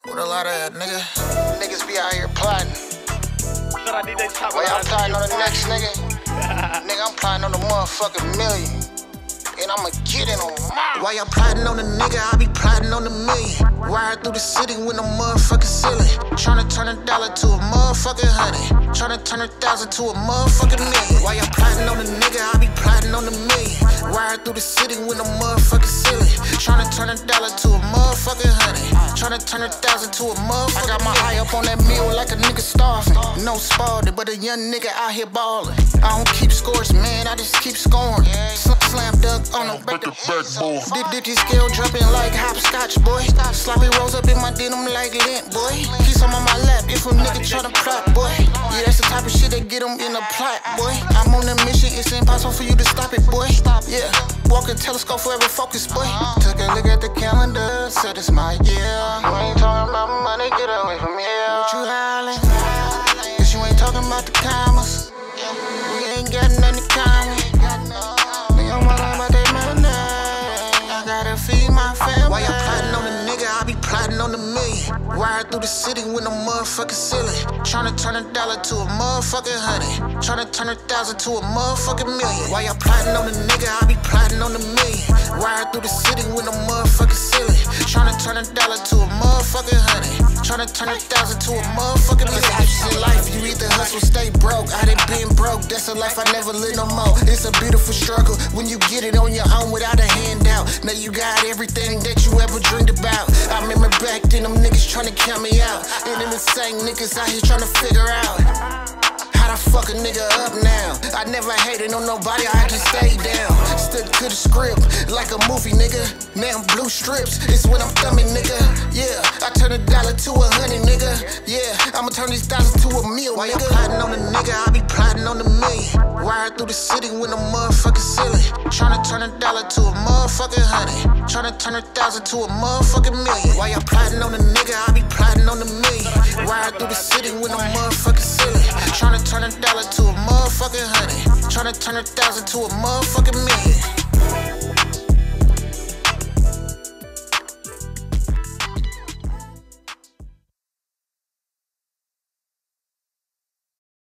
With a lot of niggas be out here plotting. Why y'all plotting on the next nigga? Nigga, I'm plotting on the motherfucking million. And I'ma get it on mine. Why y'all plotting on the nigga? I be plotting on the million. Ride through the city with no motherfucking ceiling. Tryna turn $1 to a motherfucking $100. Tryna turn 1,000 to a motherfucking million. Why y'all plotting on the nigga? I be plotting on the million. Ride through the city with no motherfucking ceiling. Tryna turn $1 to a motherfucking $100. Tryna turn 1,000 to a motherfucking. I got my eye up on that meal like a nigga starving. No spalding, but a young nigga out here ballin'. I don't keep scores, man, I just keep scoring. Slam dunk on the backboard. Did this scale jumping like hopscotch, boy. Sloppy rolls up in my denim like lint, boy. Keep some on my lap if a nigga tryna plot, boy. Yeah, that's the type of shit that get him in a plot, boy. I'm on a mission, it's impossible for you to stop it, boy. Yeah, walking telescope forever focused, boy. Took a look at the calendar, said it's my year. You ain't talking about money, get away from here. What you hollering? Cause you ain't talking about the commas. We ain't got nothing in common. Nigga, I'm worried about that money. I gotta feed my family. Why y'all plotting on the nigga? I be plotting on the million. Ride through the city with no motherfucking ceiling. Tryna turn $1 to a motherfucking $100. Tryna turn 1,000 to a motherfucking million. Why y'all plotting on the nigga? I be plotting on the million. Ride through the city with no motherfucking ceiling. Tryna turn $1 to a motherfucking $100. Tryna turn 1,000 to a motherfucking million. Options in life, you either hustle, stay broke. I done been broke, that's a life I never live no more. It's a beautiful struggle when you get it on your own without a handout. Now you got everything that you ever dreamed about. I remember back then them niggas tryna count me out. And then the same niggas out here tryna figure out how to fuck a nigga up now. I never hated on nobody, I just stayed down. Stuck to the script like a movie, nigga. Now I'm blue strips, it's when I'm thumbing, nigga. Yeah, I turn $1 to a $100, nigga. Yeah, I'ma turn these thousands to a meal, nigga. Why you plotting on the nigga? I be plotting on the million. Ride through the city with no motherfucking ceiling. Tryna turn $1 to a motherfucking $100. Tryna turn 1,000 to a motherfucking million. Why y'all plotting on the nigga? I be plotting on the million. Ride through the city with no motherfucking ceiling. Tryna turn $1 to a motherfucking $100. Tryna turn 1,000 to a motherfucking million.